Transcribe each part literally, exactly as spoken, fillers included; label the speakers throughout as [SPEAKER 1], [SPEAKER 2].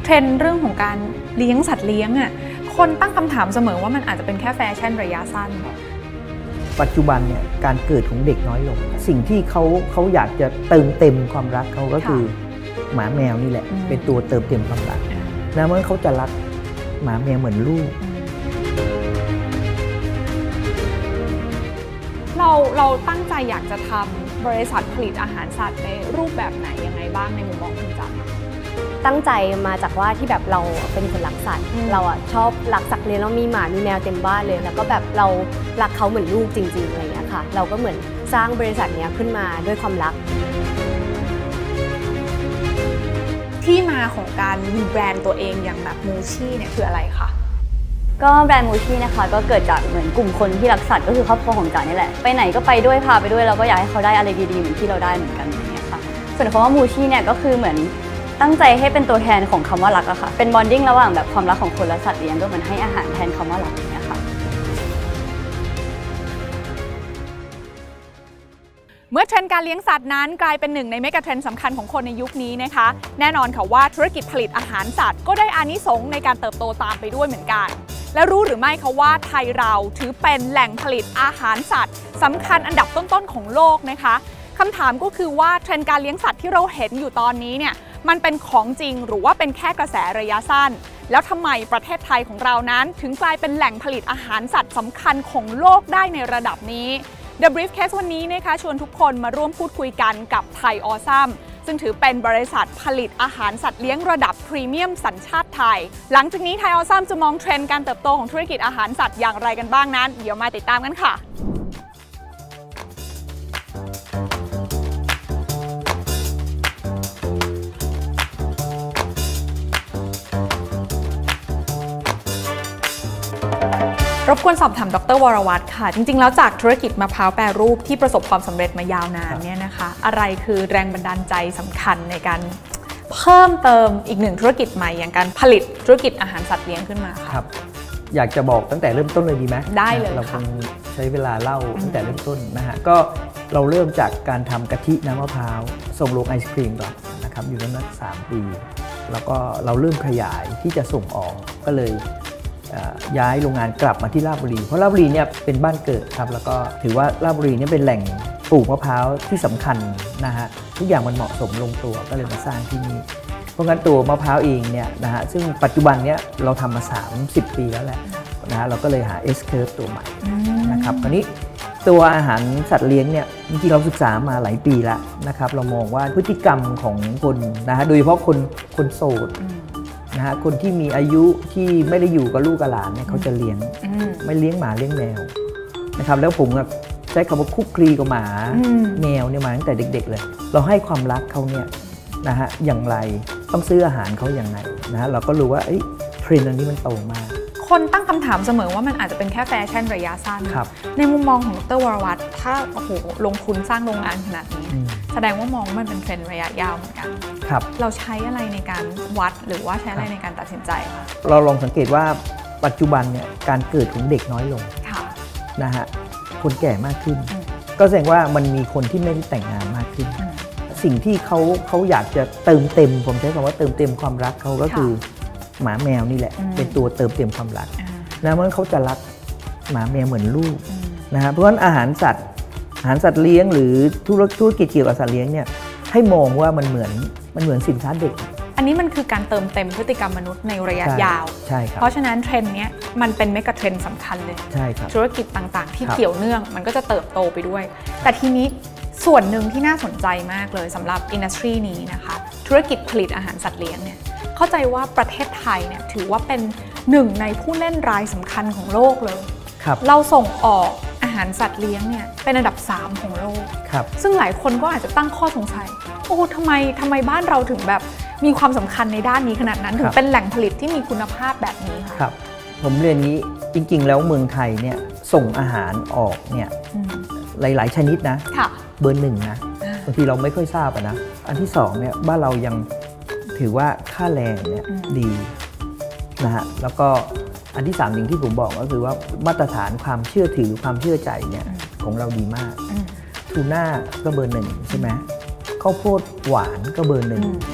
[SPEAKER 1] เทรนด์เรื่องของการเลี้ยงสัตว์เลี้ยงอ่ะคนตั้งคำถามเสมอว่ามันอาจจะเป็นแค่แฟชั่นระยะสั้น
[SPEAKER 2] ปัจจุบันเนี่ยการเกิดของเด็กน้อยลงสิ่งที่เขาเขาอยากจะเติมเต็มความรักเขาก็คือหมาแมวนี่แหละเป็นตัวเติมเต็มความรักนะเมื่อเขาจะรักหมาแมวเหมือนลูก
[SPEAKER 1] เราเราตั้งใจอยากจะทำบริษัทผลิตอาหารสัตว์ในรูปแบบไหนยังไงบ้างในมุมมองคุณจัน
[SPEAKER 3] ตั้งใจมาจากว่าที่แบบเราเป็นคนรักสัตว์เราอ่ะชอบรักสัตว์เลี้ยงแล้วมีหมามีแมวเต็มบ้านเลยแล้วก็แบบเรารักเขาเหมือนลูกจริงๆอะไรอย่างเงี้ยค่ะเราก็เหมือนสร้างบริษัทนี้ขึ้นมาด้วยความรัก
[SPEAKER 1] ที่มาของการมีแบรนด์ตัวเองอย่างแบบมูชี่เนี่ยคืออะไรคะ
[SPEAKER 3] ก็แบรนด์มูชี่นะคะก็เกิดจากเหมือนกลุ่มคนที่รักสัตว์ก็คือครอบครัวของจ๋านี่แหละไปไหนก็ไปด้วยพาไปด้วยเราก็อยากให้เขาได้อะไรดีๆเหมือนที่เราได้เหมือนกันอย่างเงี้ยค่ะส่วนคำว่ามูชี่เนี่ยก็คือเหมือนตั้งใจให้เป็นตัวแทนของคำว่ารักอะค่ะเป็นบอนดิ้งระหว่างแบบความรักของคนและสัตว์เลี้ยงก็เหมือนให้อาหารแทนคำว่ารักอย่างเงี้ยค่ะ
[SPEAKER 1] เมื่อเทรนด์การเลี้ยงสัตว์นั้นกลายเป็นหนึ่งในเมกะเทรนด์สำคัญของคนในยุคนี้นะคะแน่นอนค่ะว่าธุรกิจผลิตอาหารสัตว์ก็ได้อานิสงส์ในการเติบโตตามไปด้วยเหมือนกันและรู้หรือไม่คะว่าไทยเราถือเป็นแหล่งผลิตอาหารสัตว์สำคัญอันดับต้นๆของโลกนะคะคำถามก็คือว่าเทรนด์การเลี้ยงสัตว์ที่เราเห็นอยู่ตอนนี้เนี่ยมันเป็นของจริงหรือว่าเป็นแค่กระแสระยะสั้นแล้วทำไมประเทศไทยของเรานั้นถึงกลายเป็นแหล่งผลิตอาหารสัตว์สำคัญของโลกได้ในระดับนี้ The Briefcase วันนี้นะคะชวนทุกคนมาร่วมพูดคุยกันกับไทยออซัมซึ่งถือเป็นบริษัทผลิตอาหารสัตว์เลี้ยงระดับพรีเมียมสัญชาติไทยหลังจากนี้ไทยออซัมจะมองเทรนด์การเติบโตของธุรกิจอาหารสัตว์อย่างไรกันบ้างนั้นเดี๋ยวมาติดตามกันค่ะรบกวนสอบถามดร.วรวัฒน์ค่ะจริงๆแล้วจากธุรกิจมะพร้าวแปรรูปที่ประสบความสำเร็จมายาวนานเนี่ยนะคะอะไรคือแรงบันดาลใจสำคัญในการเพิ่มเติมอีกหนึ่งธุรกิจใหม่อย่างการผลิตธุรกิจอาหารสัตว์เลี้ยงขึ้นมา
[SPEAKER 2] ครับอยากจะบอกตั้งแต่เริ่มต้นเลยดีไหม
[SPEAKER 1] ได้เลย
[SPEAKER 2] เราคงใช้เวลาเล่าตั้งแต่เริ่มต้นนะฮะก็เราเริ่มจากการทำกะทิน้ำมะพร้าวส่งโรงไอศครีมก่อนนะครับอยู่นั้นสามปีแล้วก็เราเริ่มขยายที่จะส่งออกก็เลยย้ายโรงงานกลับมาที่ราชบุรีเพราะราชบุรีเนี่ยเป็นบ้านเกิดครับแล้วก็ถือว่าราชบุรีเนี่ยเป็นแหล่งปลูกมะพร้าวที่สำคัญนะฮะทุกอย่างมันเหมาะสมลงตัวก็เลยมาสร้างที่นี่เพราะงั้นตัวมะพร้าวเองเนี่ยนะฮะซึ่งปัจจุบันเนี่ยเราทำมาสามสิบปีแล้วแหละนะฮะเราก็เลยหา S curve ตัวใหม่นะครับคราวนี้ตัวอาหารสัตว์เลี้ยงเนี่ยจริงๆเราศึกษามาหลายปีแล้วนะครับเรามองว่าพฤติกรรมของคนนะฮะโดยเฉพาะคนคนโสดนะฮะคนที่มีอายุที่ไม่ได้อยู่กับลูกกับหลานเนี่ยเขาจะเลี้ยงไม่เลี้ยงหมาเลี้ยงแมวนะครับแล้วผมใช้คำว่าคุกคลีกับหมาแมวเนี่ยมาตั้งแต่เด็กๆเลยเราให้ความรักเขาเนี่ยนะฮะอย่างไรต้องซื้ออาหารเขาอย่างไรนะฮะเราก็รู้ว่าเทรนด์อันนี้มันโตมาก
[SPEAKER 1] คนตั้งคำถามเสมอว่ามันอาจจะเป็นแค่แฟชั่นระยะสั้นในมุมมองของดร.วรวัฒน์ถ้าโอ้โหลงทุนสร้างโรงงานขนาดนี้แสดงว่ามองมันเป็นเทรนด์ระยะยาวเหมือนกันเราใช้อะไรในการวัดหรือว่าใช้อะไรในการตัดสินใจคะ
[SPEAKER 2] เราลองสังเกตว่าปัจจุบันเนี่ยการเกิดของเด็กน้อยลงนะฮะคนแก่มากขึ้นก็แสดงว่ามันมีคนที่ไม่ได้แต่งงานมากขึ้นสิ่งที่เขาเขาอยากจะเติมเต็มผมใช้คำว่าเติมเต็มความรักเขาก็คือหมาแมวนี่แหละเป็นตัวเติมเต็มความรักนะเมื่อเขาจะรักหมาแมวเหมือนลูกนะฮะเพราะฉะนั้นอาหารสัตว์อาหารสัตว์เลี้ยงหรือธุรธุรกิจเกี่ยวกับสัตว์เลี้ยงเนี่ยให้มองว่ามันเหมือนมันเหมือนสินค้าเด็ก
[SPEAKER 1] อันนี้มันคือการเติมเต็มพฤติกรรมมนุษย์ในระยะยาว
[SPEAKER 2] ใช่ครับ
[SPEAKER 1] เพราะฉะนั้นเทรนด์นี้มันเป็นเมกะเทรนด์สำคัญเลย
[SPEAKER 2] ใช่ครับ
[SPEAKER 1] ธุรกิจต่างๆที่เกี่ยวเนื่องมันก็จะเติบโตไปด้วยแต่ทีนี้ส่วนหนึ่งที่น่าสนใจมากเลยสำหรับอินดัสทรีนี้นะคะธุรกิจผลิตอาหารสัตว์เลี้ยงเนี่ยเข้าใจว่าประเทศไทยเนี่ยถือว่าเป็นหนึ่งในผู้เล่นรายสำคัญของโลกเลยเราส่งออกอาหารสัตว์เลี้ยงเนี่ยเป็นอันดับสามของโลกซึ่งหลายคนก็อาจจะตั้งข้อสงสัยโอ้ทำไมทำไมบ้านเราถึงแบบมีความสำคัญในด้านนี้ขนาดนั้นถึงเป็นแหล่งผลิตที่มีคุณภาพแบบนี้ค่ะ
[SPEAKER 2] ครับผมเรียนนี้จริงๆแล้วเมืองไทยเนี่ยส่งอาหารออกเนี่ยหลายๆชนิดนะเบอร์หนึ่งนะบางทีเราไม่ค่อยทราบนะอันที่สองเนี่ยบ้านเรายังถือว่าค่าแรงเนี่ยดีนะฮะแล้วก็อันที่สามสิ่งที่ผมบอกก็คือว่ามาตรฐานความเชื่อถือความเชื่อใจเนี่ยของเราดีมากทูน่าก็เบอร์หนึ่งใช่ไหมข้าวโพดหวานก็เบอร์หนึ่ง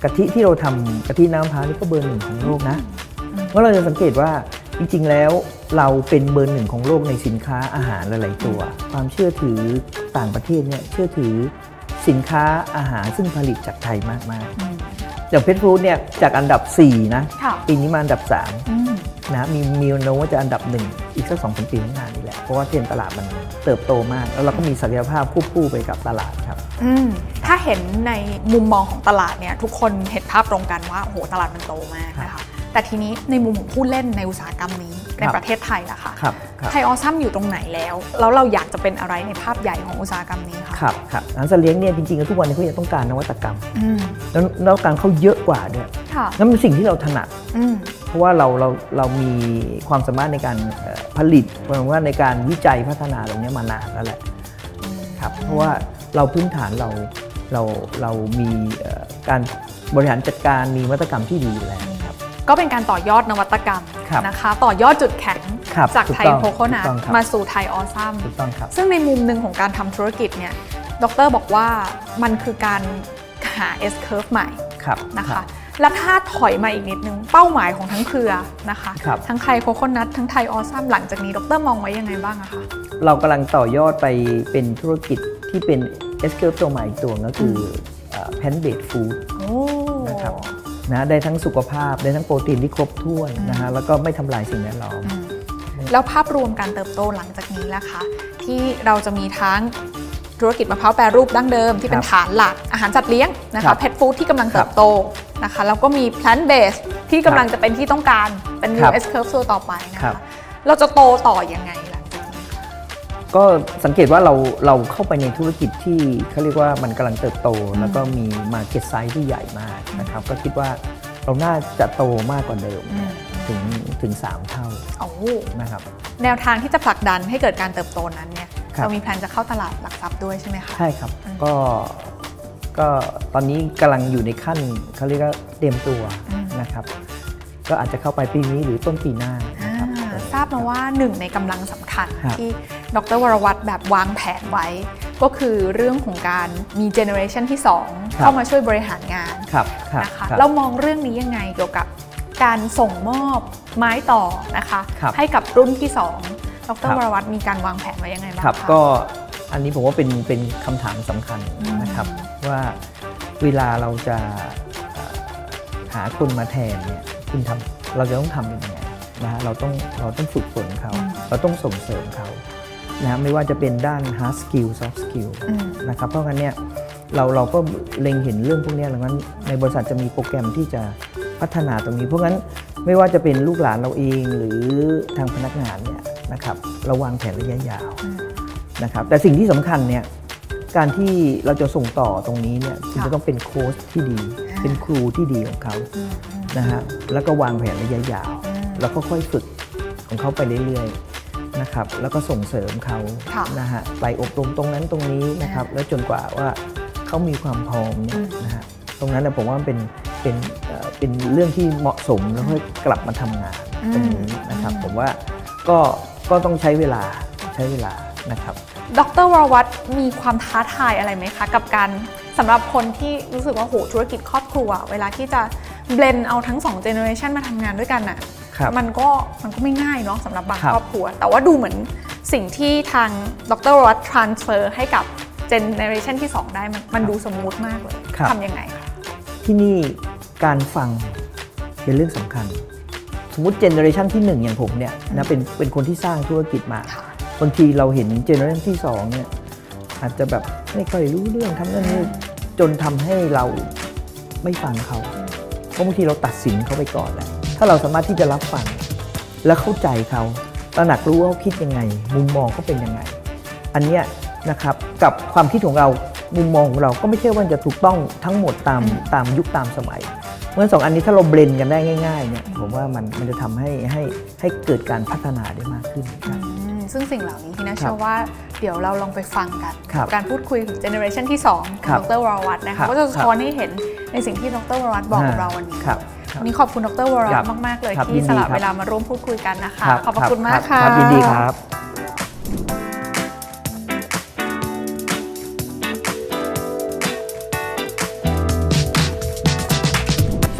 [SPEAKER 2] กะทิที่เราทำกะทิน้ำมะพร้าวนี่ก็เบอร์หนึ่งของโลกนะเพราะเราจะสังเกตว่าจริงๆแล้วเราเป็นเบอร์หนึ่งของโลกในสินค้าอาหารหลายๆตัวความเชื่อถือต่างประเทศเนี่ยเชื่อถือสินค้าอาหารซึ่งผลิตจากไทยมากๆอย่างเพชรฟู้ดเนี่ยจากอันดับสี่นะปีนี้มาอันดับสามนะมีมีโน้มว่าจะอันดับหนึ่งอีกสักสองสามปีข้างหน้านี่แหละเพราะว่าเทรนด์ตลาดมันเติบโตมากแล้วเราก็มีศักยภาพควบคู่ไปกับตลาดครับ
[SPEAKER 1] ถ้าเห็นในมุมมองของตลาดเนี่ยทุกคนเห็นภาพตรงกันว่าโอ้โหตลาดมันโตมากนะคะแต่ทีนี้ในมุมของผู้เล่นในอุตสาหกรรมนี้ในประเทศไทยล่ะคะไทยออซัมอยู่ตรงไหนแล้วแล้วเราอยากจะเป็นอะไรในภาพใหญ่ของอุตสาหกรรมนี้คะ
[SPEAKER 2] ครับครับร้านสัตว์เลี้ยงเนี่ยจริงๆทุกวันนี้เขายังต้องการนวัตกรรมแล้วนวัตกรรมเขาเยอะกว่าด้วยนั่นเป็นสิ่งที่เราถนัดเพราะว่าเราเราเรามีความสามารถในการผลิตความสามารถในการวิจัยพัฒนาตรงนี้มานานแล้วแหละครับเพราะว่าเราพื้นฐานเราเราเรามีการบริหารจัดการมีนวัตกรรมที่ดีอยู่แล้ว
[SPEAKER 1] ก็เป็นการต่อยอดนวัตกรรมนะคะต่อยอดจุดแข็งจากไทยโคโคนัทมาสู่ไทยออซัมซึ่งในมุมหนึ่งของการทำธุรกิจเนี่ยดร.บอกว่ามันคือการหา S curve ใหม่นะคะและถ้าถอยมาอีกนิดนึงเป้าหมายของทั้งเครือนะคะทั้งไทยโคโคนัททั้งไทยออซัมหลังจากนี้ดร.มองไว้ยังไงบ้างอะคะ
[SPEAKER 2] เรากำลังต่อยอดไปเป็นธุรกิจที่เป็น S curve ตัวใหม่อีกตัวก็คือ plant based food นะครับนะได้ทั้งสุขภาพได้ทั้งโปรตีนที่ครบถ้วนนะฮะแล้วก็ไม่ทำลายสิ่งแวดล้อม
[SPEAKER 1] แล้วภาพรวมการเติบโตหลังจากนี้ล่ะคะที่เราจะมีทั้งธุรกิจมะพร้าวแปรรูปดั้งเดิมที่เป็นฐานหลักอาหารสัตว์เลี้ยงนะคะเพทฟู้ดที่กำลังเติบโตนะคะแล้วก็มี plant based ที่กำลังจะเป็นที่ต้องการเป็น new S curve ตัวต่อไปนะคะเราจะโตต่อยังไงหลังจากนี้
[SPEAKER 2] ก็สังเกตว่าเราเราเข้าไปในธุรกิจที่เขาเรียกว่ามันกำลังเติบโตแล้วก็มี market size ที่ใหญ่มากนะครับก็คิดว่าเราน่าจะโตมากกว่าเดิมถึงถึงสามเท่านะครับ
[SPEAKER 1] แนวทางที่จะผลักดันให้เกิดการเติบโตนั้นเนี่ยเรามีแผนจะเข้าตลาดหลักทรัพย์ด้วยใช่ไหมคะ
[SPEAKER 2] ใช่ครับก็ก็ตอนนี้กำลังอยู่ในขั้นเขาเรียกว่าเตรียมตัวนะครับก็อาจจะเข้าไปปีนี้หรือต้นปีหน้า
[SPEAKER 1] ทราบมาว่าหนึ่งในกำลังสำคัญที่ดร.วรวัฒน์แบบวางแผนไว้ก็คือเรื่องของการมีเจเนอเรชันที่สองเข้ามาช่วยบริหารงานนะคะเรามองเรื่องนี้ยังไงเกี่ยวกับการส่งมอบไม้ต่อนะคะให้กับรุ่นที่สองดร.วรวัฒน์มีการวางแผนไว้ยังไงบ้าง
[SPEAKER 2] คะก็อันนี้ผมว่าเป็นเป็นคำถามสำคัญนะครับว่าเวลาเราจะหาคนมาแทนเนี่ยคุณทำเราจะต้องทำยังไงนะฮะเราต้องเราต้องฝึกฝนเขาเราต้องส่งเสริมเขานะไม่ว่าจะเป็นด้าน hard skill soft skill นะครับเพราะงั้นเนี่ยเราเราก็เล็งเห็นเรื่องพวกนี้ดังนั้นในบริษัทจะมีโปรแกรมที่จะพัฒนาตรงนี้เพราะงั้นไม่ว่าจะเป็นลูกหลานเราเองหรือทางพนักงานเนี่ยนะครับเราวางแผนระยะยาวนะครับแต่สิ่งที่สำคัญเนี่ยการที่เราจะส่งต่อตรงนี้เนี่ยคุณจะต้องเป็นโค้ชที่ดีเป็นครูที่ดีของเขานะฮะแล้วก็วางแผนระยะยาวแล้วก็ค่อยฝึกของเขาไปเรื่อยๆนะครับแล้วก็ส่งเสริมเขานะฮะไปอบรมตรงนั้นตรงนี้นะครับแล้วจนกว่าว่าเขามีความพร้อมนะฮะตรงนั้นนะผมว่าเป็นเป็นเป็นเรื่องที่เหมาะสมแล้วค่อยกลับมาทำงานตรงนี้นะครับผมว่าก็ก็ต้องใช้เวลาใช้เวลานะครับ
[SPEAKER 1] ดร.วรวัฒน์มีความท้าทายอะไรไหมคะกับการสำหรับคนที่รู้สึกว่าโหธุรกิจครอบครัวเวลาที่จะเบลนเอาทั้งสองเจเนอเรชันมาทำงานด้วยกันน่ะมันก็มันก็ไม่ง่ายเนาะสำหรับบางครอบครัวแต่ว่าดูเหมือนสิ่งที่ทางดร.วรวัฒน์ transfer ให้กับเจเนอเรชันที่สองได้มันมันดูสมูทมากเลยทำยังไงคะ
[SPEAKER 2] ที่นี่การฟังเป็นเรื่องสำคัญสมมติเจเนอเรชันที่หนึ่งอย่างผมเนี่ยนะเป็นเป็นคนที่สร้างธุรกิจมาบางทีเราเห็นเจเนอเรชันที่สองเนี่ยอาจจะแบบไม่ค่อยรู้เรื่องทำนั่นนี่จนทำให้เราไม่ฟังเขาเพราะบางทีเราตัดสินเขาไปก่อนแล้วถ้าเราสามารถที่จะรับฟังและเข้าใจเขาตระหนักรู้ว่าเขาคิดยังไงมุมมองเขาเป็นยังไงอันเนี้ยนะครับกับความคิดของเรามุมมองของเราก็ไม่ใช่ว่าจะถูกต้องทั้งหมดตามตามยุคตามสมัยเมื่อสองอันนี้ถ้าเราเบลนกันได้ง่ายๆเนี่ยผมว่ามันมันจะทำให้ให้ให้เกิดการพัฒนาได้มากขึ้น
[SPEAKER 1] ซึ่งสิ่งเหล่านี้ที่น่าเชื่อว่าเดี๋ยวเราลองไปฟังกันการพูดคุยถึงเจเนอเรชันที่สองของดร.วรวัฒน์นะคะก็จะสะท้อนให้เห็นในสิ่งที่ดร.วรวัฒน์บอกกับเราวันนี้วันนี้ขอบคุณดร.วรวัฒน์มากๆเลยที่สละเวลามาร่วมพูดคุยกันนะคะขอบคุณมากค่ะ
[SPEAKER 2] ยินดีครับ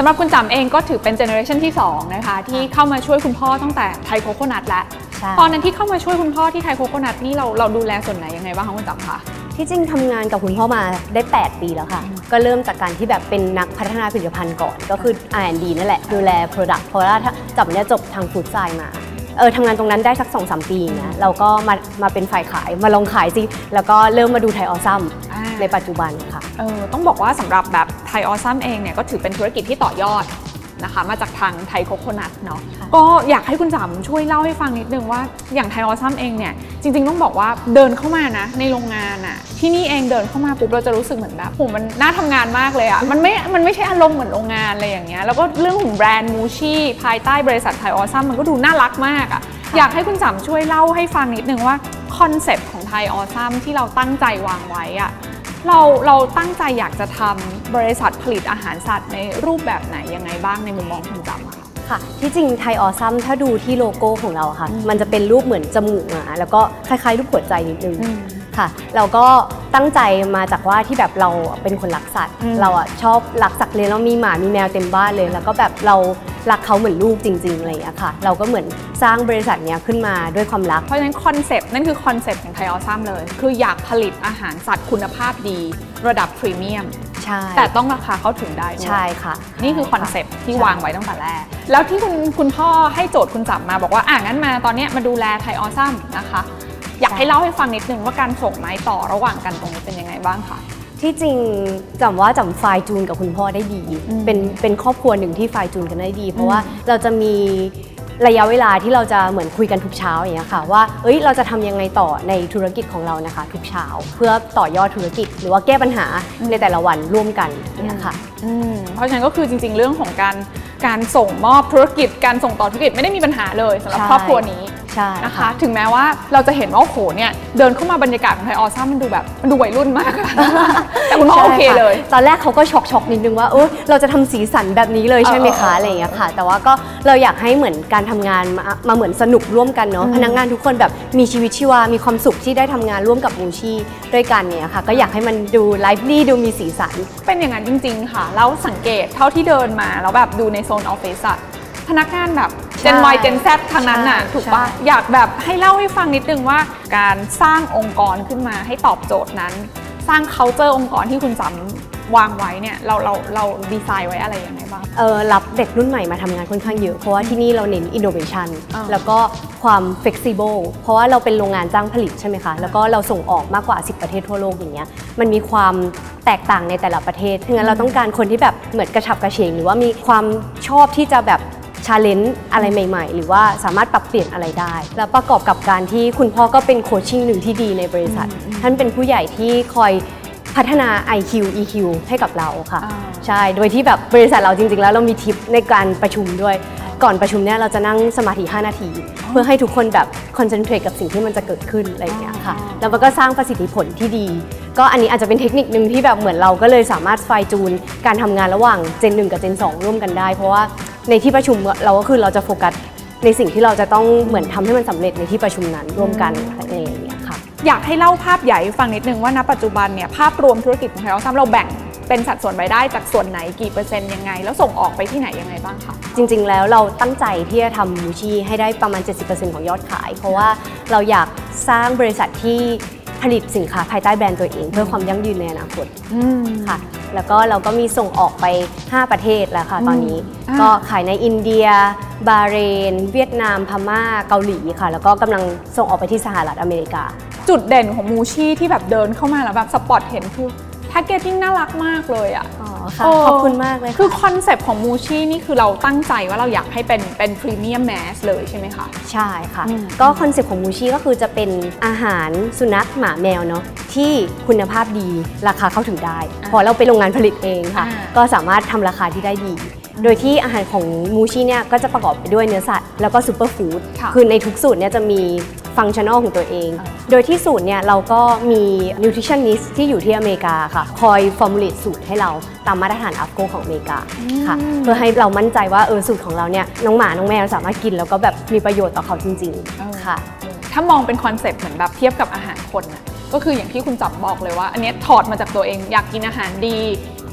[SPEAKER 1] ำหรับคุณจำเองก็ถือเป็นเจเนอเรชันที่สองนะคะที่เข้ามาช่วยคุณพ่อตั้งแต่ไทยโคโคนัทแล้วตอนนั้นที่เข้ามาช่วยคุณพ่อที่ไทยโคโคนัทนี่เราเราดูแลส่วนไหนยังไงบ้างคะคุณจำคะ
[SPEAKER 3] ที่จริงทำงานกับคุณพ่อมาได้แปดปีแล้วค่ะก็เริ่มจากการที่แบบเป็นนักพัฒนาผลิตภัณฑ์ก่อนก็คือ อาร์ แอนด์ ดี นั่นแหละดูแล Product เพราะว่าถ้าจับเนี่ยจบทางฟู้ดไซน์มาเออทำงานตรงนั้นได้สัก สองถึงสาม ปีนะเราก็มามาเป็นฝ่ายขายมาลองขายสิแล้วก็เริ่มมาดูไทยออซัมในปัจจุบันค่ะ
[SPEAKER 1] เออต้องบอกว่าสำหรับแบบไทยออซัมเองเนี่ยก็ถือเป็นธุรกิจที่ต่อยอดนะคะมาจากทางไทยโคโคนัทเนาะก็อยากให้คุณจำช่วยเล่าให้ฟังนิดนึงว่าอย่างไทยออซัมเองเนี่ยจริงๆต้องบอกว่าเดินเข้ามานะในโรงงานอะที่นี่เองเดินเข้ามาปุ๊บเราจะรู้สึกเหมือนแบบโหมันน่าทำงานมากเลยอะมันไม่มันไม่ใช่อารมณ์เหมือนโรงงานอะไรอย่างเงี้ยแล้วก็เรื่องของแบรนด์มูชี่ภายใต้บริษัทไทยออซัมมันก็ดูน่ารักมากอะอยากให้คุณจำช่วยเล่าให้ฟังนิดนึงว่าคอนเซปต์ของไทยออซัมที่เราตั้งใจวางไว้อะเราเราตั้งใจอยากจะทำบริษัทผลิตอาหารสัตว์ในรูปแบบไหนยังไงบ้างในมุมมองคุณจำคะ
[SPEAKER 3] ค่ะที่จริงไทยออซัมถ้าดูที่โลโก้ของเราค่ะมันจะเป็นรูปเหมือนจมูกหมาแล้วก็คล้ายๆรูปหัวใจนิดนึงค่ะเราก็ตั้งใจมาจากว่าที่แบบเราเป็นคนรักสัตว์เราอ่ะชอบรักสัตว์เลยแล้วมีหมามีแมวเต็มบ้านเลยแล้วก็แบบเรารักเขาเหมือนลูกจริงๆอะไรอย่างเงี้ยค่ะเราก็เหมือนสร้างบริษัทเนี้ยขึ้นมาด้วยความรัก
[SPEAKER 1] เพราะฉะนั้นคอนเซปต์นั่นคือคอนเซปต์ของไทยออซัมเลยคืออยากผลิตอาหารสัตว์คุณภาพดีระดับพรีเมียม
[SPEAKER 3] ใช่
[SPEAKER 1] แต่ต้องราคาเข้าถึงได้
[SPEAKER 3] ใช่ค่ะ
[SPEAKER 1] นี่คือคอนเซปต์ที่วางไว้ตั้งแต่แรกแล้วที่คุณคุณพ่อให้โจทย์คุณจับมาบอกว่าอ่ะงั้นมาตอนนี้มาดูแลไทยออซัมนะคะอยากให้เล่าให้ฟังนิดนึงว่าการส่งไม้ต่อระหว่างกันตรงนี้เป็นยังไงบ้างคะ
[SPEAKER 3] ที่จริงจำว่าจำไฟจูนกับคุณพ่อได้ดีเป็นเป็นครอบครัวหนึ่งที่ไฟจูนกันได้ดีเพราะว่าเราจะมีระยะเวลาที่เราจะเหมือนคุยกันทุกเช้าอย่างเงี้ยค่ะว่าเอ้ยเราจะทำยังไงต่อในธุรกิจของเรานะคะทุกเช้าเพื่อต่อยอดธุรกิจหรือว่าแก้ปัญหาในแต่ละวันร่วมกันเนี่ยค่ะ
[SPEAKER 1] เพราะฉะนั้นก็คือจริงๆเรื่องของการการส่งมอบธุรกิจการส่งต่อธุรกิจไม่ได้มีปัญหาเลยสำหรับครอบครัวนี้นะคะถึงแม้ว่าเราจะเห็นว่าโอ้โหเนี่ยเดินเข้ามาบรรยากาศของไทยออซัมมันดูแบบมันดูวัยรุ่นมากแต่คุณพ่อโอเคเลย
[SPEAKER 3] ตอนแรกเขาก็ช็อกช็อกนิดนึงว่าเออเราจะทำสีสันแบบนี้เลยใช่ไหมคะอะไรอย่างเงี้ยค่ะแต่ว่าก็เราอยากให้เหมือนการทำงานมามาเหมือนสนุกร่วมกันเนาะพนักงานทุกคนแบบมีชีวิตชีวามีความสุขที่ได้ทำงานร่วมกับมูชี่ด้วยกันเนี่ยค่ะก็อยากให้มันดูไลฟ์ลี่ดูมีสีสัน
[SPEAKER 1] เป็นอย่างนั้นจริงๆค่ะแล้วสังเกตเท่าที่เดินมาแล้วแบบดูในโซนออฟฟิศอะพนักงานแบบ Gen Y Gen Z ทางนั้นน่ะถูกปะอยากแบบให้เล่าให้ฟังนิดนึงว่าการสร้างองค์กรขึ้นมาให้ตอบโจทย์นั้นสร้าง culture องค์กรที่คุณจำวางไว้เนี่ยเราเราเราดีไซน์ไว้อะไรยังไงบ้าง
[SPEAKER 3] เออรับเด็กรุ่นใหม่มาทำงานค่อนข้างเยอะเพราะว่าที่นี่เราเน้น innovation แล้วก็ความ flexible เพราะว่าเราเป็นโรงงานจ้างผลิตใช่ไหมคะแล้วก็เราส่งออกมากกว่าสิบประเทศทั่วโลกอย่างเงี้ยมันมีความแตกต่างในแต่ละประเทศฉะนั้นเราต้องการคนที่แบบเหมือนกระฉับกระเฉงหรือว่ามีความชอบที่จะแบบชาเลนจ์อะไรใหม่ๆหรือว่าสามารถปรับเปลี่ยนอะไรได้แล้วประกอบกับการที่คุณพ่อก็เป็นโคชชิ่งหนึ่งที่ดีในบริษัทท่านเป็นผู้ใหญ่ที่คอยพัฒนา ไอ คิว อี คิว ให้กับเราค่ะใช่โดยที่แบบบริษัทเราจริงๆแล้วเรามีทิปในการประชุมด้วยก่อนประชุมเนี่ยเราจะนั่งสมาธิห้านาทีเพื่อให้ทุกคนแบบคอนเซนเทรตกับสิ่งที่มันจะเกิดขึ้นอะไรอย่างเงี้ยค่ะแล้วมันก็สร้างประสิทธิผลที่ดีก็อันนี้อาจจะเป็นเทคนิคนึงที่แบบเหมือนเราก็เลยสามารถไฟจูนการทำงานระหว่างเจนหนึ่งกับเจนสองร่วมกันได้เพราะว่าในที่ประชุมเราก็คือเราจะโฟกัสในสิ่งที่เราจะต้องเหมือนทำให้มันสำเร็จในที่ประชุมนั้นร่วมกันอะไรอย่างเงี้ยค่ะ
[SPEAKER 1] อยากให้เล่าภาพใหญ่ฟังนิดนึงว่าณปัจจุบันเนี่ยภาพรวมธุรกิจของไทยออซัมเราแบ่งเป็นสัดส่วนรายได้จากส่วนไหนกี่เปอร์เซ็นต์ยังไงแล้วส่งออกไปที่ไหนยังไงบ้างคะ
[SPEAKER 3] จริงๆแล้วเราตั้งใจที่จะทำมูชี่ให้ได้ประมาณ เจ็ดสิบเปอร์เซ็นต์ ของยอดขายเพราะว่าเราอยากสร้างบริษัทที่ผลิตสินค้าภายใต้แบรนด์ตัวเองเพื่อความยั่งยืนในอนาคตค่ะแล้วก็เราก็มีส่งออกไปห้าประเทศแล้วค่ะตอนนี้ก็ขายในอินเดียบาห์เรนเวียดนามพม่าเกาหลีค่ะแล้วก็กำลังส่งออกไปที่สหรัฐอเมริกา
[SPEAKER 1] จุดเด่นของมูชี่ที่แบบเดินเข้ามาแล้วแบบสปอตเห็นคือแพ็กเกจจิ้งน่ารักมากเลยอ่ะ
[SPEAKER 3] อ๋อค่ะขอบคุณมากเลย
[SPEAKER 1] คือคอนเซปต์ของมูชี่นี่คือเราตั้งใจว่าเราอยากให้เป็นเป็นพรีเมียมแมสเลยใช่ไหมคะ
[SPEAKER 3] ใช่ค่ะก็คอนเซปต์ของมูชี่ก็คือจะเป็นอาหารสุนัขหมาแมวเนาะที่คุณภาพดีราคาเข้าถึงได้เพราะเราเป็นโรงงานผลิตเองค่ะก็สามารถทำราคาที่ได้ดีโดยที่อาหารของมูชี่เนี่ยก็จะประกอบไปด้วยเนื้อสัตว์แล้วก็ซูเปอร์ฟู้ดคือในทุกสูตรเนี่ยจะมีฟังก์ชันนอลของตัวเองโดยที่สูตรเนี่ยเราก็มีนิวทริชั่นนิสต์ที่อยู่ที่อเมริกาค่ะคอยฟอร์มูลเลตสูตรให้เราตามมาตรฐานอัฟโกของอเมริกาค่ะเพื่อให้เรามั่นใจว่าเออสูตรของเราเนี่ยน้องหมาน้องแมวสามารถกินแล้วก็แบบมีประโยชน์ต่อเขาจริงๆค่ะ
[SPEAKER 1] ถ้ามองเป็นคอนเซปต์เหมือนแบบเทียบกับอาหารคนนะก็คืออย่างที่คุณจับบอกเลยว่าอันนี้ถอดมาจากตัวเองอยากกินอาหารดี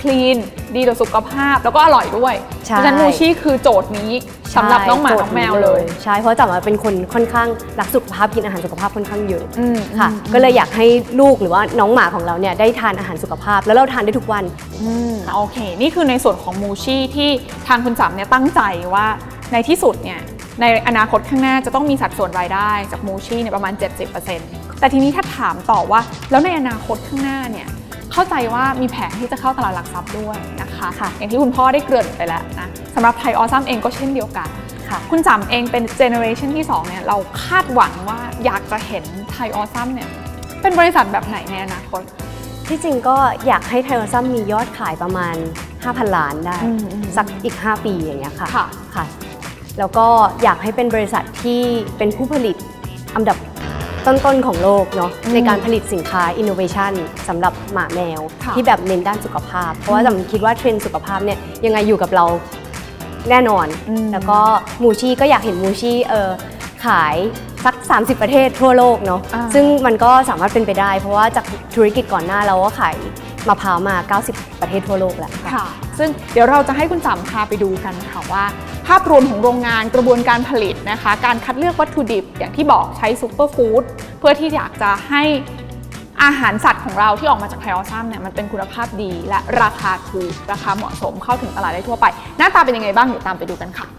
[SPEAKER 1] คลีนดีต่อสุขภาพแล้วก็อร่อยด้วยเพราะฉะนั้นมูชี่คือโจทย์นี้สำหรับน้องหมาน้องแมวเลย
[SPEAKER 3] ใช่เพราะจ๋าเป็นคนค่อนข้างรักสุขภาพกินอาหารสุขภาพค่อนข้างเยอะค่ะก็เลยอยากให้ลูกหรือว่าน้องหมาของเราเนี่ยได้ทานอาหารสุขภาพแล้วเราทานได้ทุกวัน
[SPEAKER 1] โอเคนี่คือในส่วนของมูชี่ที่ทางคุณจ๋าเนี่ยตั้งใจว่าในที่สุดเนี่ยในอนาคตข้างหน้าจะต้องมีสัดส่วนรายได้จากมูชี่เนี่ยประมาณ เจ็ดสิบเปอร์เซ็นต์ แต่ทีนี้ถ้าถามต่อว่าแล้วในอนาคตข้างหน้าเนี่ยเข้าใจว่ามีแผนที่จะเข้าตลาดหลักทรัพย์ด้วยนะคะอย่างที่คุณพ่อได้เกริ่นไปแล้วนะสำหรับไทยออซัมเองก็เช่นเดียวกันคุณจ๋าเองเป็นเจเนอเรชันที่สองเนี่ยเราคาดหวังว่าอยากจะเห็นไทยออซัมเนี่ยเป็นบริษัทแบบไหนในอนาคต
[SPEAKER 3] ที่จริงก็อยากให้ไทยออซัมมียอดขายประมาณ ห้าพัน ล้านได้สักอีกห้าปีอย่างเงี้ยค่ะค่ะแล้วก็อยากให้เป็นบริษัทที่เป็นผู้ผลิตอันดับต้นๆของโลกเนาะในการผลิตสินค้า innovation สำหรับหมาแมวที่แบบเน้นด้านสุขภาพเพราะว่าผมคิดว่าเทรนด์สุขภาพเนี่ยยังไงอยู่กับเราแน่นอนแล้วก็มูชี่ก็อยากเห็นมูชี่เออขายสักสามสิบประเทศทั่วโลกเนาะซึ่งมันก็สามารถเป็นไปได้เพราะว่าจากธุรกิจก่อนหน้าเราก็ขายมะพร้าวมาเก้าสิบประเทศทั่วโลกแล้ว
[SPEAKER 1] ค่ะซึ่งเดี๋ยวเราจะให้คุณจ๋าพาไปดูกันค่ะว่าภาพรวมของโรงงานกระบวนการผลิตนะคะการคัดเลือกวัตถุดิบอย่างที่บอกใช้ซูเปอร์ฟู้ดเพื่อที่อยากจะให้อาหารสัตว์ของเราที่ออกมาจากไทยออซัมเนี่ยมันเป็นคุณภาพดีและราคาถูกราคาเหมาะสมเข้าถึงตลาดได้ทั่วไปหน้าตาเป็นยังไงบ้างเดี๋ยวตามไปดูกันค่ะ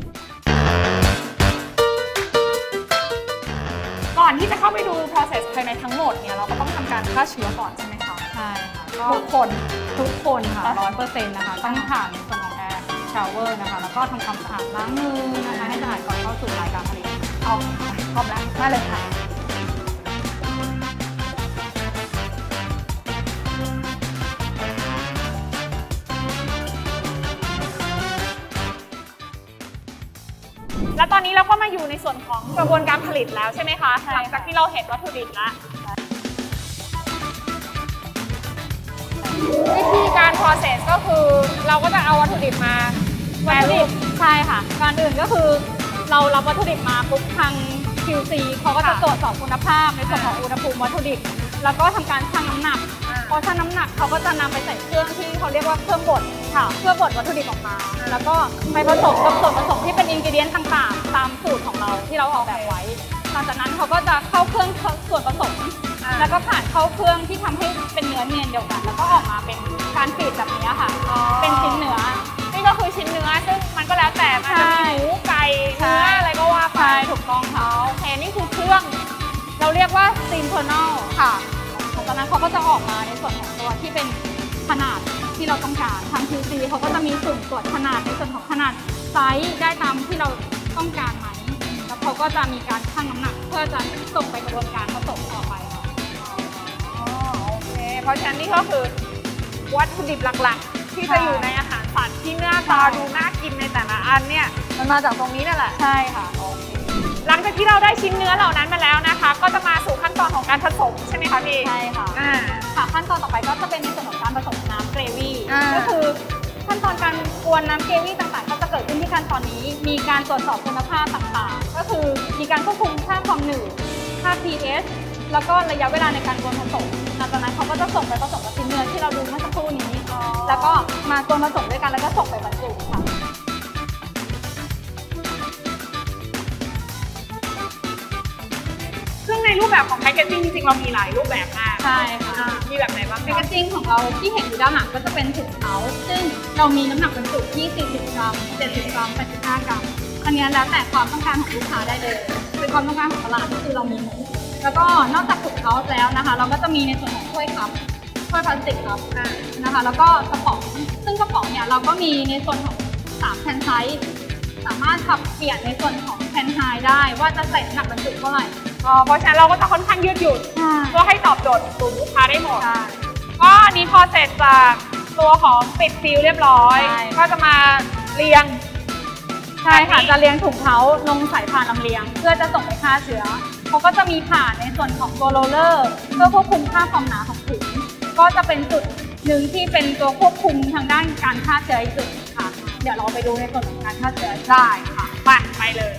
[SPEAKER 1] ก่อนที่จะเข้าไปดู process ภายในทั้งหมดเนี่ยเราก็ต้องทำการฆ่าเชื้อก่อนใช่ไหมคะ
[SPEAKER 4] ใช่ค่ะ
[SPEAKER 1] ทุกคน
[SPEAKER 4] ทุกคนค่ะร้อยเปอร์เซ็นต์นะคะต้องผ่านในส่วนของแอร์ชาวเวอร์นะคะแล้วก็ทำความสะอาดล้างมือนะคะให้สะอาดก่อนเข้าสู่รายการผลิต
[SPEAKER 1] เอาพร้อมแล้วมาเลยค่ะและตอนนี้เราก็มาอยู่ในส่วนของกระบวนการผลิตแล้วใช่ไหมคะหลังจากที่เราเห็นวัตถุดิบแล้ววิธีการ process ก็คือเราก็จะเอาวัตถุดิบมาแปรรูป
[SPEAKER 4] ใช่ค่ะก่อนอื่นก็คือเรารับวัตถุดิบมาปุ๊บทาง คิว ซี เขาก็จะตรวจสอบคุณภาพในส่วนของอุณหภูมิวัตถุดิบแล้วก็ทำการชั่งน้ำหนักพอชั่งน้ำหนักเขาก็จะนำไปใส่เครื่องที่เขาเรียกว่าเครื่องบดค่ะเพื่อบดวัตถุดิบออกมาแล้วก็ไปผสมกับส่วนผสมที่เป็นอินกิเดียนต่างๆตามสูตรของเราที่เราออกแบบไว้หลังจากนั้นเขาก็จะเข้าเครื่องส่วนผสมแล้วก็ผ่านเข้าเครื่องที่ทำให้เป็นเนื้อเนียนเดียวกันแล้วก็ออกมาเป็นการฟีดแบบนี้ค่ะเป็นชิ้นเนื้อ
[SPEAKER 1] นี่ก็คือชิ้นเนื้อซึ่งมันก็แล้วแต่มันจะมีหมูไก่เนื้ออะไรก็ว่าไป
[SPEAKER 4] ถูกต้องค่ะ
[SPEAKER 1] โอเคนี่คือเครื่องเราเรียกว่าซีนเทอร์นอลค่ะ
[SPEAKER 4] ตอนนั้นเขาก็จะออกมาในส่วนของตัวที่เป็นขนาดที่เราต้องการทาง คิว ซี เขาก็จะมีสุ่มตรวจขนาดในส่วนของขนาดไซส์ได้ตามที่เราต้องการไหมแล้วเขาก็จะมีการชั่งน้ำหนักเพื่อจะส่งไปกระบวนการผสมต่อไปค่ะ
[SPEAKER 1] อ๋อโอเคเพราะฉะนั้นนี่ก็คือวัตถุดิบหลักๆที่จะอยู่ในอาหารสัตว์ที่หน้าตาดูน่ากินในแต่ละอันเนี่ย
[SPEAKER 4] มันมาจากตรงนี้นั่นแหละใช่ค่ะ
[SPEAKER 1] หลังจากที่เราได้ชิ้นเนื้อเหล่านั้นมาแล้วนะคะก็จะมาสู่ขั้นตอนของการผสมใช่ไหมคะพี่
[SPEAKER 4] ใช่ค่ะค่ะขั้นตอนต่อไปก็จะเป็นในส่วนของการผสมน้ำเกรวี่ก็คือขั้นตอนการกวนน้ำเกรวี่ต่างๆก็จะเกิดขึ้นที่ขั้นตอนนี้มีการตรวจสอบคุณภาพต่างๆก็คือมีการควบคุมค่าความหนืดค่า พี เอช แล้วก็ระยะเวลาในการกวนผสมหลังจากนั้นเขาก็จะส่งไปผสมกับชิ้นเนื้อที่เราดูเมื่อสักครู่นี้แล้วก็มากวนผสมด้วยกันแล้วก็ส่งไปบรรจุค่ะ
[SPEAKER 1] ซึ่งในรูปแบบของแพคเกจจิ้งจริงๆเรามีหลายรูปแบบมาก
[SPEAKER 4] ใช่ค่ะ
[SPEAKER 1] มีแบบไหนบ้าง
[SPEAKER 4] แพคเกจจิ้งของเราที่เห็นอยู่ด้านหลังก็จะเป็นถุงเท้าซึ่งเรามีน้ำหนักบรรจุที่สี่สิบกรัมเจ็ดสิบกรัมแปดสิบห้ากรัมอันนี้แล้วแต่ความต้องการของลูกค้าได้เลยเป็นความต้องการของตลาดที่คือเรามีหมดแล้วก็นอกจากถุงเท้าแล้วนะคะเราก็จะมีในส่วนของถ้วยคัพถ้วยพลาสติกครับนะคะแล้วก็กระป๋องซึ่งกระป๋องเนี่ยเราก็มีในส่วนของสามแผ่นไซส์สามารถปรับเปลี่ยนในส่วนของแผ่นไฮได้ว่าจะใส่น้ำหนักบรรจุเท่าไหร่
[SPEAKER 1] เพราะฉะนั้นเราก็จะค่อนข้างยืดหยุ่นเพื่อให้ตอบโจทย์กลุ่มลูกค้าได้หมดก็อันนี้พอเสร็จจากตัวของปิดซีลเรียบร้อยก็จะมาเรียง
[SPEAKER 4] ใช่ค่ะจะเรียงถุงเท้าลงสายพานลำเลียงเพื่อจะส่งไปฆ่าเชื้อเขาก็จะมีผ่านในส่วนของตัวโรลเลอร์เพื่อควบคุมค่าความหนาของถุงก็จะเป็นจุดหนึ่งที่เป็นตัวควบคุมทางด้านการฆ่าเชื้ออีกจุดค่ะเดี๋ยวเราไปดูในส่วนของการฆ่าเชื้อ
[SPEAKER 1] ได้ค่ะไปไปเลย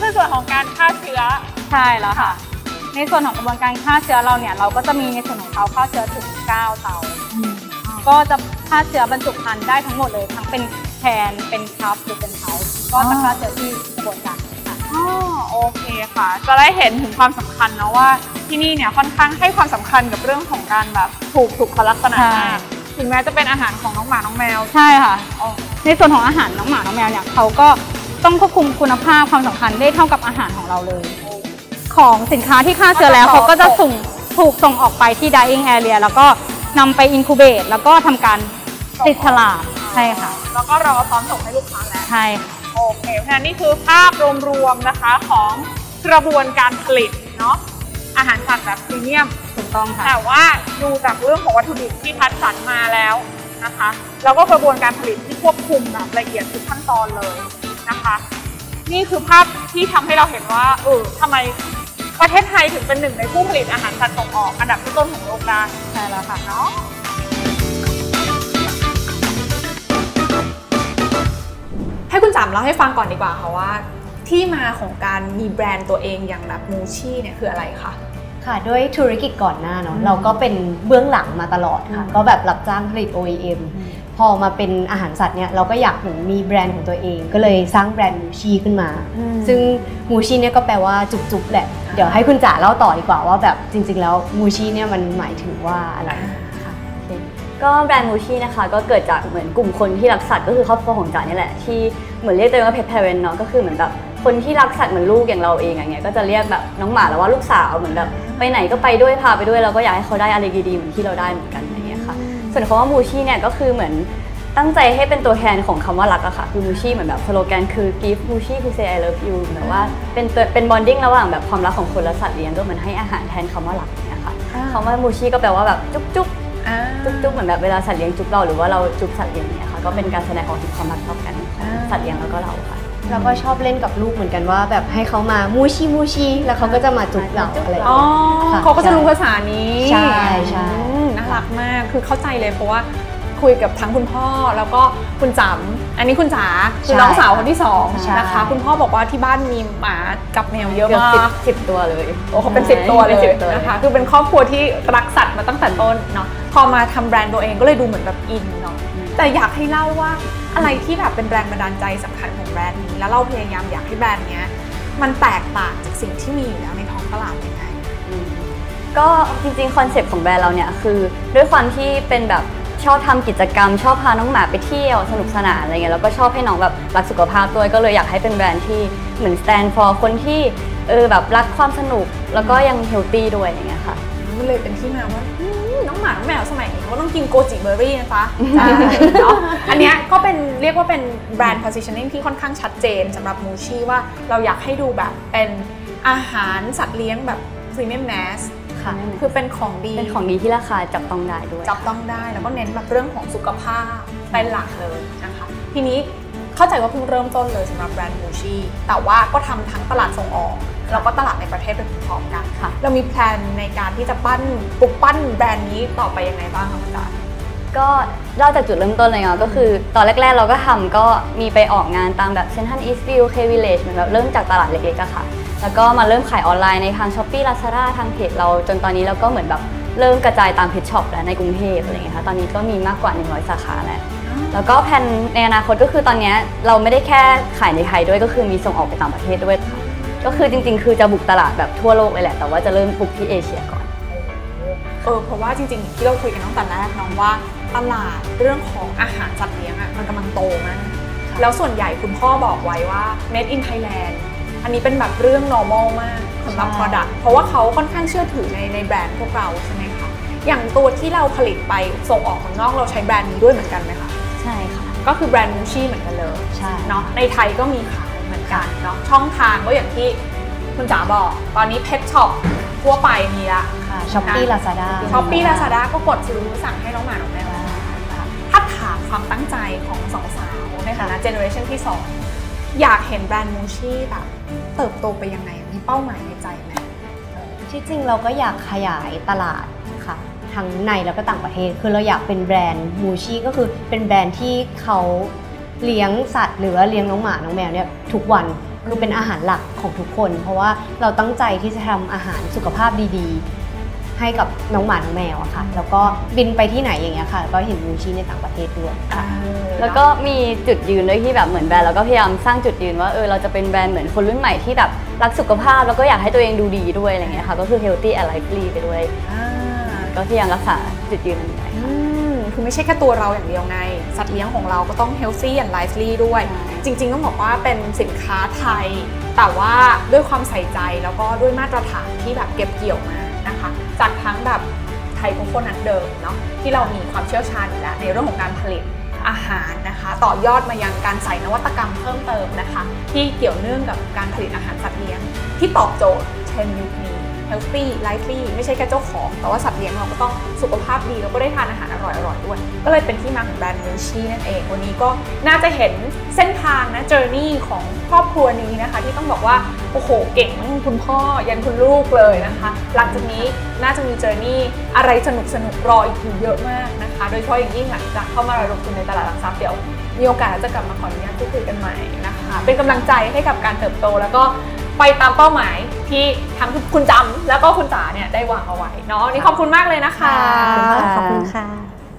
[SPEAKER 1] คือส่วนของการฆ่าเชื้อ
[SPEAKER 4] ใช่แล้วค่ะในส่วนของกระบวนการฆ่าเชื้อเราเนี่ยเราก็จะมีในส่วนของเตาฆ่าเชื้อถึงเก้าเตาก็จะฆ่าเชื้อบรรจุภัณฑ์ได้ทั้งหมดเลยทั้งเป็นแคนเป็นคัพหรือเป็นเทาก็จะฆ่าเชื้อที่กระบวนการค่ะ
[SPEAKER 1] อ๋อโอเคค่ะจะได้เห็นถึงความสำคัญนะว่าที่นี่เนี่ยค่อนข้างให้ความสำคัญกับเรื่องของการแบบถูกสุขลักษณะมากถึงแม้จะเป็นอาหารของน้องหมาน้องแมว
[SPEAKER 4] ใช่ค่ะในส่วนของอาหารน้องหมาน้องแมวเนี่ยเขาก็ต้องควบคุมคุณภาพความสำคัญได้เท่ากับอาหารของเราเลยของสินค้าที่ฆ่าเชื้อแล้วเขาก็จะส่งถูกส่งออกไปที่ drying area แล้วก็นำไป incubate แล้วก็ทำการติดฉลากใช่ค่ะ
[SPEAKER 1] แล้วก็รอพร้อมส่งให้ลูกค้าแล้ว
[SPEAKER 4] ใช่ค่ะ
[SPEAKER 1] โอเคเพราะฉะนั้นนี่คือภาพรวมๆนะคะของกระบวนการผลิตเนาะอาหารสัตว์แบบพรีเมียม
[SPEAKER 4] ถูกต้องค่ะ
[SPEAKER 1] แต่ว่าดูจากเรื่องของวัตถุดิบที่คัดสรรมาแล้วนะคะแล้วก็กระบวนการผลิตที่ควบคุมแบบละเอียดทุกขั้นตอนเลยนะคะนี่คือภาพที่ทำให้เราเห็นว่าเออทำไมประเทศไทยถึงเป็นหนึ่งในผู้ผลิตอาหารสัตว์ส่งออกอันดับต้นของโลกได้
[SPEAKER 4] ใช่แล้วค่ะเนาะ
[SPEAKER 1] ให้คุณจำเล่าให้ฟังก่อนดีกว่าค่ะว่าที่มาของการมีแบรนด์ตัวเองอย่างแบบมูชี่เนี่ยคืออะไรคะ
[SPEAKER 5] ค่ะด้วยธุรกิจก่อนหน้าเนาะเราก็เป็นเบื้องหลังมาตลอดค่ะก็แบบรับจ้างผลิต โอ อี เอ็ม พอมาเป็นอาหารสัตว์เนี่ยเราก็อยากเหมือนมีแบรนด์ของตัวเองก็เลยสร้างแบรนด์มูชี่ขึ้นมาซึ่งมูชี่เนี่ยก็แปลว่าจุกๆแหละเดี๋ยวให้คุณจ๋าเล่าต่อดีกว่าว่าแบบจริงๆแล้วมูชี่เนี่ยมันหมายถึงว่าอะไร
[SPEAKER 3] ค่ะก็แบรนด์มูชี่นะคะก็เกิดจากเหมือนกลุ่มคนที่รักสัตว์ก็คือครอบครัวของจ๋านี่แหละที่เหมือนเรียกตัวเองว่า pet parent เนาะก็คือเหมือนแบบคนที่รักสัตว์เหมือนลูกอย่างเราเองอย่างเงี้ยก็จะเรียกแบบน้องหมาแล้วว่าลูกสาวเหมือนแบบไปไหนก็ไปด้วยพาไปด้วยเราก็อยากให้เขาได้อะไรดีๆเหมือนที่เราได้เหมือนกันอย่างเงี้ยค่ะส่วนคำว่ามูชี่เนี่ยก็คือเหมือนตั้งใจให้เป็นตัวแทนของคำว่ารักอะค่ะคือมูชี่เหมือนแบบสโลแกนคือ give มูชี่ to say I love you แบบว่าเป็นเป็นบอนดิ้งระหว่างแบบความรักของคนและสัตว์เลี้ยงก็เหมือนให้อาหารแทนคำว่ารักเนี่ยค่ะคำว่ามูชี่ก็แปลว่าแบบจุ๊บจุ๊บจุ๊บจุ๊บเหมือนแบบเวลาสัตว์เลี้ยงจุ๊บเราหรือว่าเราจุ๊บสัตว์เลี้ยงเนี่ยค่ะก็เป็นการแสดงออกถึงความรักต่อกันสัตว์เลี้ยงแล้วก็เราค่ะ
[SPEAKER 5] เราก็ชอบเล่นกับลูกเหมือนกันว่าแบบให้เขามามูชีมูชีแล้วเขาก็จะมาจุ๊บเราอะไร
[SPEAKER 1] อ๋อเขาก็จะรู้ภาษานี้
[SPEAKER 5] ใช่ใช่
[SPEAKER 1] น่ารักมากคือเข้าใจเลยเพราะว่าคุยกับทั้งคุณพ่อแล้วก็คุณจ๋ำอันนี้คุณจ๋าคือน้องสาวคนที่สองนะคะคุณพ่อบอกว่าที่บ้านมีหมากับแมวเยอะมาก
[SPEAKER 3] สิบตัวเลย
[SPEAKER 1] โอ้เขาเป็นสิบตัวเลยนะคะคือเป็นครอบครัวที่รักสัตว์มาตั้งแต่ต้นเนาะพอมาทำแบรนด์ตัวเองก็เลยดูเหมือนแบบอินเนาะแต่อยากให้เล่าว่าอะไรที่แบบเป็นแรงบันดาลใจสำคัญของแบรนด์นี้แล้วเราพยายามอยากให้แบรนด์นี้มันแตกต่างจากสิ่งที่มีอยู่แล้วในท้องตลาดยังไง
[SPEAKER 3] ก็จริงๆคอนเซ็ปต์ของแบรนด์เราเนี่ยคือด้วยความที่เป็นแบบชอบทำกิจกรรมชอบพาน้องหมาไปเที่ยวสนุกสนานอะไรเงี้ยแล้วก็ชอบให้น้องแบบรักสุขภาพด้วยก็เลยอยากให้เป็นแบรนด์ที่เหมือน stand for คนที่เออแบบรักความสนุกแล้วก็ยังเฮลตี้ด้วยอย่างเงี้ยค่ะ
[SPEAKER 1] มันเลยเป็นที่มาว่าน้องหมาน้องแมวสมัยนี้เขาต้องกินโกจิเบอร์รี่นะคะใช่เนาะอันนี้ก็เป็นเรียกว่าเป็นแบรนด์ positioning ที่ค่อนข้างชัดเจนสำหรับมูชี่ว่าเราอยากให้ดูแบบเป็นอาหารสัตว์เลี้ยงแบบ premium mass ค่ะคือเป็นของดี
[SPEAKER 3] เป็นของดีที่ราคาจับต้องได้ด้วย
[SPEAKER 1] จับต้องได้แล้วก็เน้นแบบเรื่องของสุขภาพเป็นหลักเลยนะคะทีนี้เข้าใจว่าเพิ่งเริ่มต้นเลยสำหรับแบรนด์มูชี่แต่ว่าก็ทำทั้งตลาดส่งออกแล้วก็ตลาดในประเทศเป็นพร้อมกันค่ะเรามีแพลนในการที่จะปั้นปลุกปั้นแบรนด์นี้ต่อไปยังไงบ้างคะอาจารย์
[SPEAKER 3] ก็เล่าจากจุดเริ่มต้นเลยเนาะก็คือตอนแรกๆเราก็ทำก็มีไปออกงานตามแบบ Central Eastview K Village เหมือนแบบเริ่มจากตลาดเล็กๆอะค่ะแล้วก็มาเริ่มขายออนไลน์ในทาง Shopee Lazada ทางเพจเราจนตอนนี้เราก็เหมือนแบบเริ่มกระจายตามเพจช็อปแล้วในกรุงเทพอะไรเงี้ยค่ะตอนนี้ก็มีมากกว่าหนึ่งร้อยสาขาแล้วแล้วก็แผนในอนาคตก็คือตอนนี้เราไม่ได้แค่ขายในไทยด้วยก็คือมีส่งออกไปต่างประเทศด้วยค่ะก็คือจริงๆคือจะบุกตลาดแบบทั่วโลกเลยแหละแต่ว่าจะเริ่มบุกที่เอเชียก่อน
[SPEAKER 1] เออเพราะว่าจริงๆที่เราคุยกันตั้งแต่แรกน้องว่าตลาดเรื่องของอาหารสัตว์เลี้ยงอ่ะมันกำลังโตมากแล้วส่วนใหญ่คุณพ่อบอกไว้ว่า made in Thailand อันนี้เป็นแบบเรื่อง normal มากสำหรับ product เพราะว่าเขาค่อนข้างเชื่อถือในในแบรนด์พวกเราใช่ไหมคะอย่างตัวที่เราผลิตไปส่งออกข้างนอกเราใช้แบรนด์นี้ด้วยเหมือนกันไหมคะ
[SPEAKER 3] ใช่ค่ะ
[SPEAKER 1] ก็คือแบรนด์มูชี่เหมือนกันเลย
[SPEAKER 3] ใช่
[SPEAKER 1] เนาะในไทยก็มีขายเหมือนกันเนาะช่องทางก็อย่างที่คุณจ๋าบอกตอนนี้เพจช็อปทั่วไปมีละ
[SPEAKER 5] ค่ะ Shopee Lazada
[SPEAKER 1] Shopee Lazada ก็กดซื้อสั่งให้น้องหมาน้องแมวถ้าถามความตั้งใจของสองสาวในฐานะเจเนอเรชันที่สองอยากเห็นแบรนด์มูชี่แบบเติบโตไปยังไงมีเป้าหมายในใจไหม
[SPEAKER 5] ที่จริงเราก็อยากขยายตลาดค่ะทั้งในแล้วก็ต่างประเทศคือเราอยากเป็นแบรนด์มูชี่ก็คือเป็นแบรนด์ที่เขาเลี้ยงสัตว์หรือว่าเลี้ยงน้องหมาน้องแมวเนี่ยทุกวันคือเป็นอาหารหลักของทุกคน เพราะว่าเราตั้งใจที่จะทำอาหารสุขภาพดีๆให้กับน้องหมาน้องแมวอะค่ะแล้วก็บินไปที่ไหนอย่างเงี้ยค่ะก็เห็นมูชี่ในต่างประเทศด้วย
[SPEAKER 3] แล้วก็มีจุดยืนด้วยที่แบบเหมือนแบรนด์เราก็พยายามสร้างจุดยืนว่าเออเราจะเป็นแบรนด์เหมือนคนรุ่นใหม่ที่แบบรักสุขภาพแล้วก็อยากให้ตัวเองดูดีด้วยอะไรเงี้ยค่ะก็คือ healthy and lively ไปด้วยก็พยายามรักษาจุดยืนนี้ไว้ค่ะ
[SPEAKER 1] คือไม่ใช่แค่ตัวเราอย่างเดียวไงสัตว์เลี้ยงของเราก็ต้อง healthy and lively ด้วยจริงๆต้องบอกว่าเป็นสินค้าไทยแต่ว่าด้วยความใส่ใจแล้วก็ด้วยมาตรฐานที่แบบเก็บเกี่ยวมานะคะจากทั้งแบบไทยโคโคนัทเดิมเนาะที่เรามีความเชี่ยวชาญอยู่แล้วในเรื่องของการผลิตอาหารนะคะต่อยอดมายังการใส่นวัตกรรมเพิ่มเติมนะคะที่เกี่ยวเนื่องกับการผลิตอาหารสัตว์เลี้ยงที่ตอบโจทย์เทรนด์ยุคนี้ healthy lively ไม่ใช่แค่เจ้าของแต่ว่าสัตว์เลี้ยงเราก็ต้องสุขภาพดีแล้วก็ได้ทานอาหารอร่อยๆด้วยก็เลยเป็นที่มาของแบรนด์มูชี่นั่นเองวันนี้ก็น่าจะเห็นเส้นทางนะ journey ของครอบครัวนี้นะคะที่ต้องบอกว่าโอ้โหเก่งทั้งคุณพ่อยันคุณลูกเลยนะคะหลังจากนี้น่าจะมี journey อะไรสนุกๆรออีกอยู่เยอะมากนะคะโดยเฉพาะอย่างยิ่งหลังจากเข้ามาระดมทุนในตลาดหลักทรัพย์เดี๋ยวมีโอกาสจะกลับมาขออนุญาตพูดคุยกันใหม่นะคะเป็นกำลังใจให้กับการเติบโตแล้วก็ไปตามเป้าหมายที่ทั้งคุณจำแล้วก็คุณจ๋าเนี่ยได้วางเอาไว้เนาะนี่ขอบคุณมากเลยนะคะ
[SPEAKER 5] ขอบคุณค่ะ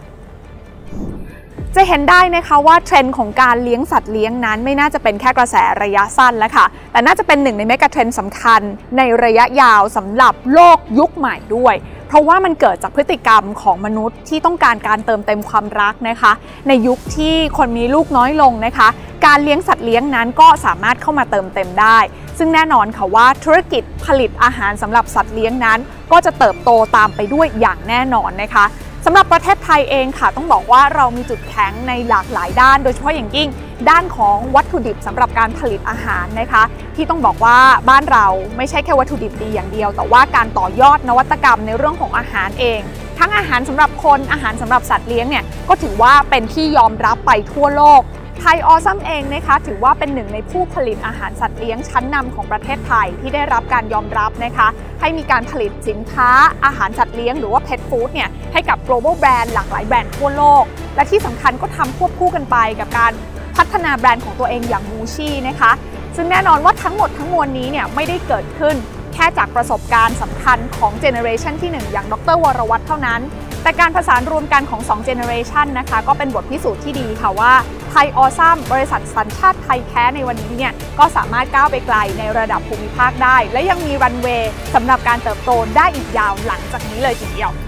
[SPEAKER 1] จะเห็นได้นะคะว่าเทรนด์ของการเลี้ยงสัตว์เลี้ยงนั้นไม่น่าจะเป็นแค่กระแสระยะสั้นแล้วค่ะแต่น่าจะเป็นหนึ่งในเมกะเทรนด์สำคัญในระยะยาวสำหรับโลกยุคใหม่ด้วยเพราะว่ามันเกิดจากพฤติกรรมของมนุษย์ที่ต้องการการเติมเต็มความรักนะคะในยุคที่คนมีลูกน้อยลงนะคะการเลี้ยงสัตว์เลี้ยงนั้นก็สามารถเข้ามาเติมเต็มได้ซึ่งแน่นอนค่ะว่าธุรกิจผลิตอาหารสำหรับสัตว์เลี้ยงนั้นก็จะเติบโตตามไปด้วยอย่างแน่นอนนะคะสำหรับประเทศไทยเองค่ะต้องบอกว่าเรามีจุดแข็งในหลากหลายด้านโดยเฉพาะอย่างยิ่งด้านของวัตถุดิบสำหรับการผลิตอาหารนะคะที่ต้องบอกว่าบ้านเราไม่ใช่แค่วัตถุดิบดีอย่างเดียวแต่ว่าการต่อยอดนวัตกรรมในเรื่องของอาหารเองทั้งอาหารสำหรับคนอาหารสำหรับสัตว์เลี้ยงเนี่ยก็ถือว่าเป็นที่ยอมรับไปทั่วโลกไทยออซัมเองนะคะถือว่าเป็นหนึ่งในผู้ผลิตอาหารสัตว์เลี้ยงชั้นนำของประเทศไทยที่ได้รับการยอมรับนะคะให้มีการผลิตสินค้าอาหารสัตว์เลี้ยงหรือว่า Pet Food เนี่ยให้กับ global brand หลากหลายแบรนด์ทั่วโลกและที่สำคัญก็ทำควบคู่กันไปกับการพัฒนาแบรนด์ของตัวเองอย่างมูชี่นะคะซึ่งแน่นอนว่าทั้งหมดทั้งมวลนี้เนี่ยไม่ได้เกิดขึ้นแค่จากประสบการณ์สำคัญของเจเนอเรชันที่หนึ่งอย่างดร.วรวัฒน์เท่านั้นแต่การผสานรวมกันของสองเจเนอเรชันนะคะก็เป็นบทพิสูจน์ที่ดีค่ะว่าไทยออซัมบริษัทสัญชาติไทยแท้ในวันนี้เนี่ยก็สามารถก้าวไปไกลในระดับภูมิภาคได้และยังมีรันเวย์สำหรับการเติบโตได้อีกยาวหลังจากนี้เลยทีเดียว